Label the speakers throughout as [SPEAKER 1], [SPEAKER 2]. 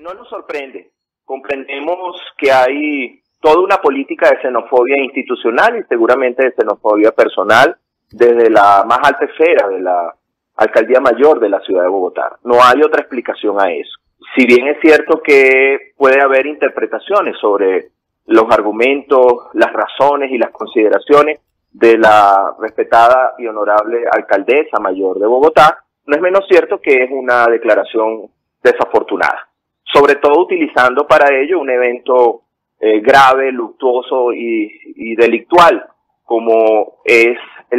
[SPEAKER 1] No nos sorprende. Comprendemos que hay toda una política de xenofobia institucional y seguramente de xenofobia personal desde la más alta esfera de la Alcaldía Mayor de la Ciudad de Bogotá. No hay otra explicación a eso. Si bien es cierto que puede haber interpretaciones sobre los argumentos, las razones y las consideraciones de la respetada y honorable Alcaldesa Mayor de Bogotá, no es menos cierto que es una declaración desafortunada, sobre todo utilizando para ello un evento grave, luctuoso y delictual, como es el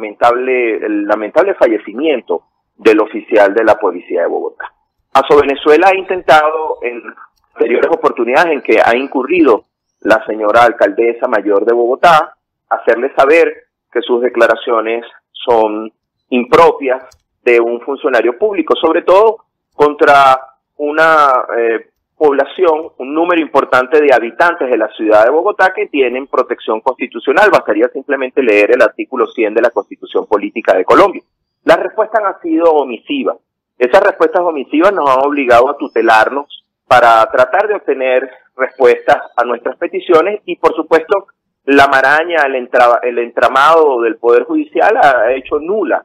[SPEAKER 1] lamentable fallecimiento del oficial de la Policía de Bogotá. Venezuela ha intentado en anteriores oportunidades en que ha incurrido la señora Alcaldesa Mayor de Bogotá hacerle saber que sus declaraciones son impropias de un funcionario público, sobre todo contra una población, un número importante de habitantes de la ciudad de Bogotá que tienen protección constitucional. Bastaría simplemente leer el artículo 100 de la Constitución Política de Colombia. Las respuestas han sido omisivas. Esas respuestas omisivas nos han obligado a tutelarnos para tratar de obtener respuestas a nuestras peticiones y, por supuesto, la maraña, el entramado del Poder Judicial ha hecho nula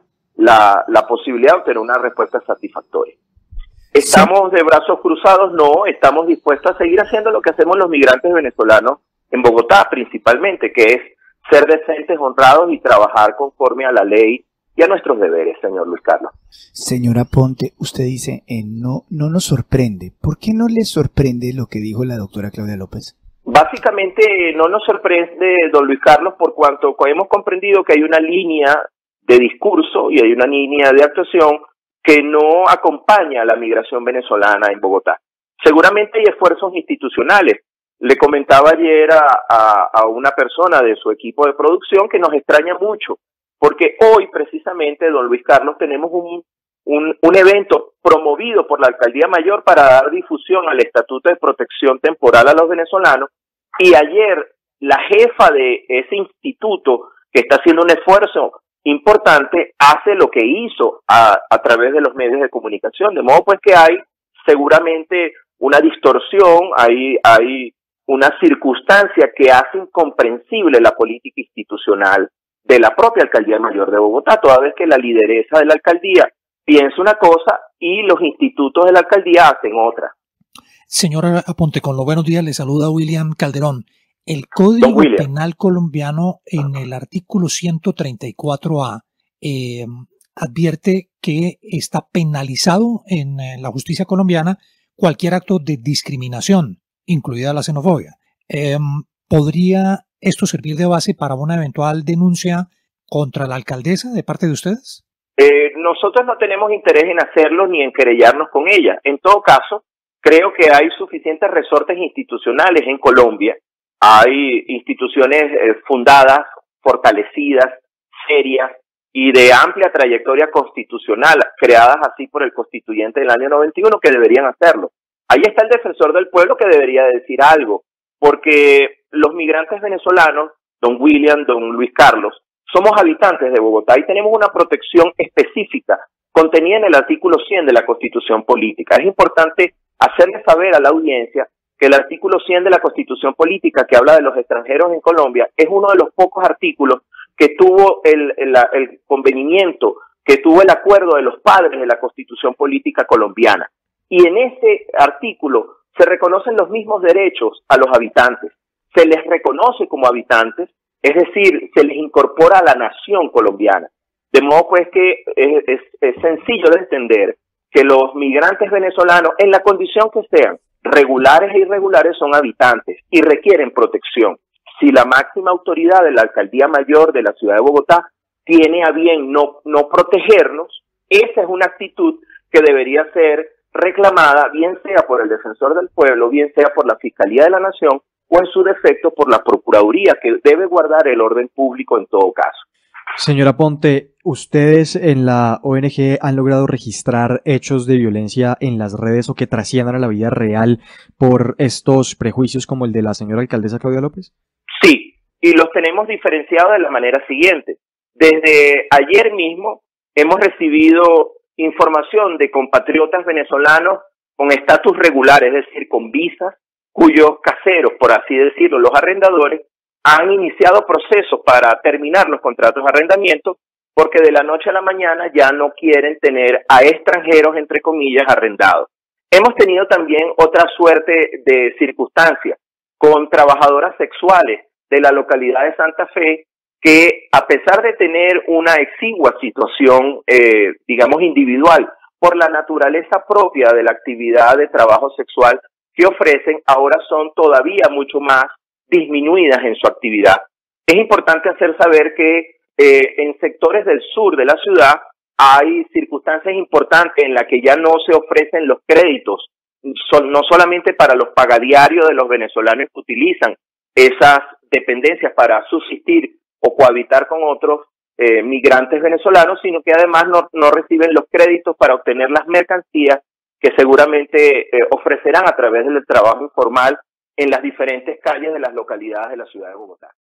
[SPEAKER 1] la posibilidad de obtener una respuesta satisfactoria. ¿Estamos de brazos cruzados? No, estamos dispuestos a seguir haciendo lo que hacemos los migrantes venezolanos en Bogotá principalmente, que es ser decentes, honrados y trabajar conforme a la ley y a nuestros deberes, señor Luis Carlos.
[SPEAKER 2] Señora Ponte, usted dice, no nos sorprende. ¿Por qué no le sorprende lo que dijo la doctora Claudia López?
[SPEAKER 1] Básicamente no nos sorprende, don Luis Carlos, por cuanto hemos comprendido que hay una línea de discurso y hay una línea de actuación que no acompaña a la migración venezolana en Bogotá. Seguramente hay esfuerzos institucionales. Le comentaba ayer a una persona de su equipo de producción que nos extraña mucho, porque hoy precisamente, don Luis Carlos, tenemos un evento promovido por la Alcaldía Mayor para dar difusión al Estatuto de Protección Temporal a los venezolanos, y ayer la jefa de ese instituto, que está haciendo un esfuerzo importante, hace lo que hizo a través de los medios de comunicación, de modo pues que hay seguramente una distorsión, hay una circunstancia que hace incomprensible la política institucional de la propia Alcaldía Mayor de Bogotá, toda vez que la lideresa de la alcaldía piensa una cosa y los institutos de la alcaldía hacen otra.
[SPEAKER 3] Señora Aponte, con los buenos días, le saluda William Calderón. El Código Penal colombiano en el artículo 134A advierte que está penalizado en la justicia colombiana cualquier acto de discriminación, incluida la xenofobia. ¿Podría esto servir de base para una eventual denuncia contra la alcaldesa de parte de ustedes?
[SPEAKER 1] Nosotros no tenemos interés en hacerlo ni en querellarnos con ella. En todo caso, creo que hay suficientes resortes institucionales en Colombia. Hay instituciones fundadas, fortalecidas, serias y de amplia trayectoria constitucional, creadas así por el constituyente del año 91, que deberían hacerlo. Ahí está el defensor del pueblo que debería decir algo, porque los migrantes venezolanos, don William, don Luis Carlos, somos habitantes de Bogotá y tenemos una protección específica contenida en el artículo 100 de la Constitución Política. Es importante hacerle saber a la audiencia que el artículo 100 de la Constitución Política, que habla de los extranjeros en Colombia, es uno de los pocos artículos que tuvo el convenimiento, que tuvo el acuerdo de los padres de la Constitución Política colombiana. Y en ese artículo se reconocen los mismos derechos a los habitantes. Se les reconoce como habitantes, es decir, se les incorpora a la nación colombiana. De modo pues que es sencillo de entender que los migrantes venezolanos, en la condición que sean, regulares e irregulares, son habitantes y requieren protección. Si la máxima autoridad de la Alcaldía Mayor de la Ciudad de Bogotá tiene a bien no protegernos, esa es una actitud que debería ser reclamada, bien sea por el defensor del pueblo, bien sea por la Fiscalía de la Nación o en su defecto por la Procuraduría, que debe guardar el orden público en todo caso.
[SPEAKER 4] Señora Ponte, ¿ustedes en la ONG han logrado registrar hechos de violencia en las redes o que trasciendan a la vida real por estos prejuicios como el de la señora alcaldesa Claudia López?
[SPEAKER 1] Sí, y los tenemos diferenciados de la manera siguiente. Desde ayer mismo hemos recibido información de compatriotas venezolanos con estatus regular, es decir, con visas, cuyos caseros, por así decirlo, los arrendadores, han iniciado procesos para terminar los contratos de arrendamiento porque de la noche a la mañana ya no quieren tener a extranjeros, entre comillas, arrendados. Hemos tenido también otra suerte de circunstancias con trabajadoras sexuales de la localidad de Santa Fe que, a pesar de tener una exigua situación, digamos, individual, por la naturaleza propia de la actividad de trabajo sexual que ofrecen, ahora son todavía mucho más disminuidas en su actividad. Es importante hacer saber que en sectores del sur de la ciudad hay circunstancias importantes en las que ya no se ofrecen los créditos, no solamente para los pagadiarios de los venezolanos que utilizan esas dependencias para subsistir o cohabitar con otros migrantes venezolanos, sino que además no reciben los créditos para obtener las mercancías que seguramente ofrecerán a través del trabajo informal en las diferentes calles de las localidades de la ciudad de Bogotá.